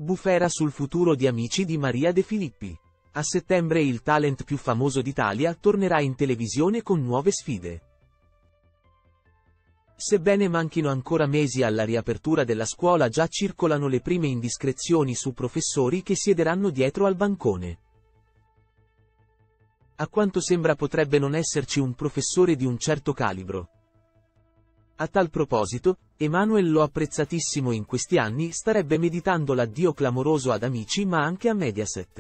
Bufera sul futuro di Amici di Maria De Filippi. A settembre il talent più famoso d'Italia tornerà in televisione con nuove sfide. Sebbene manchino ancora mesi alla riapertura della scuola, già circolano le prime indiscrezioni su professori che siederanno dietro al bancone. A quanto sembra potrebbe non esserci un professore di un certo calibro. A tal proposito, Emanuel, lo apprezzatissimo in questi anni, starebbe meditando l'addio clamoroso ad Amici ma anche a Mediaset.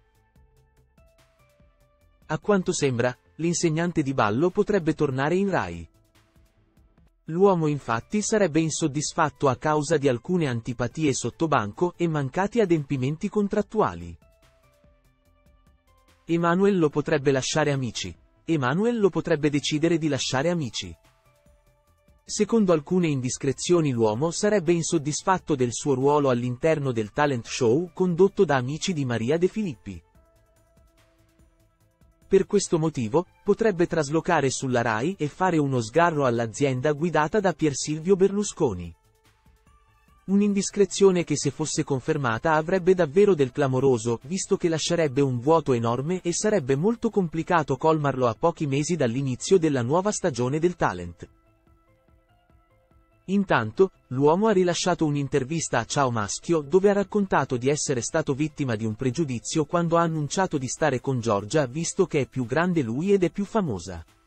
A quanto sembra, l'insegnante di ballo potrebbe tornare in Rai. L'uomo infatti sarebbe insoddisfatto a causa di alcune antipatie sottobanco e mancati adempimenti contrattuali. Emanuel lo potrebbe lasciare Amici. Emanuel lo potrebbe decidere di lasciare Amici. Secondo alcune indiscrezioni l'uomo sarebbe insoddisfatto del suo ruolo all'interno del talent show condotto da Amici di Maria De Filippi. Per questo motivo, potrebbe traslocare sulla Rai e fare uno sgarro all'azienda guidata da Pier Silvio Berlusconi. Un'indiscrezione che, se fosse confermata, avrebbe davvero del clamoroso, visto che lascerebbe un vuoto enorme e sarebbe molto complicato colmarlo a pochi mesi dall'inizio della nuova stagione del talent. Intanto, l'uomo ha rilasciato un'intervista a Ciao Maschio dove ha raccontato di essere stato vittima di un pregiudizio quando ha annunciato di stare con Giorgia, visto che è più grande lui ed è più famosa.